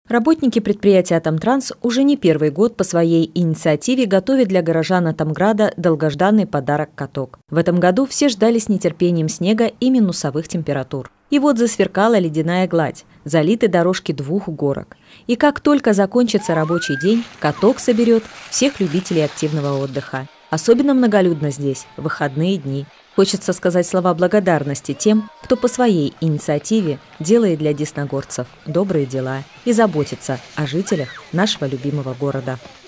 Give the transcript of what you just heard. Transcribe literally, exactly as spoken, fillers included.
Работники предприятия «Атомтранс» уже не первый год по своей инициативе готовят для горожан Атомграда долгожданный подарок «Каток». В этом году все ждали с нетерпением снега и минусовых температур. И вот засверкала ледяная гладь, залиты дорожки двух горок. И как только закончится рабочий день, «Каток» соберет всех любителей активного отдыха. Особенно многолюдно здесь в выходные дни. Хочется сказать слова благодарности тем, кто по своей инициативе делает для десногорцев добрые дела и заботится о жителях нашего любимого города.